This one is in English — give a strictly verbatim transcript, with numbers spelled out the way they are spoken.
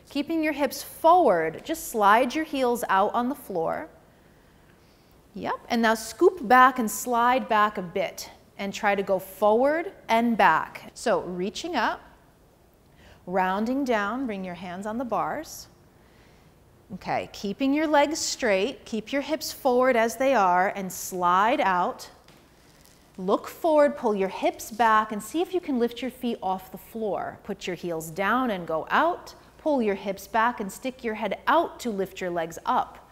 Keeping your hips forward, just slide your heels out on the floor. Yep, and now scoop back and slide back a bit and try to go forward and back. So reaching up, rounding down, bring your hands on the bars. Okay, keeping your legs straight, keep your hips forward as they are and slide out. Look forward, pull your hips back and see if you can lift your feet off the floor. Put your heels down and go out. Pull your hips back and stick your head out to lift your legs up.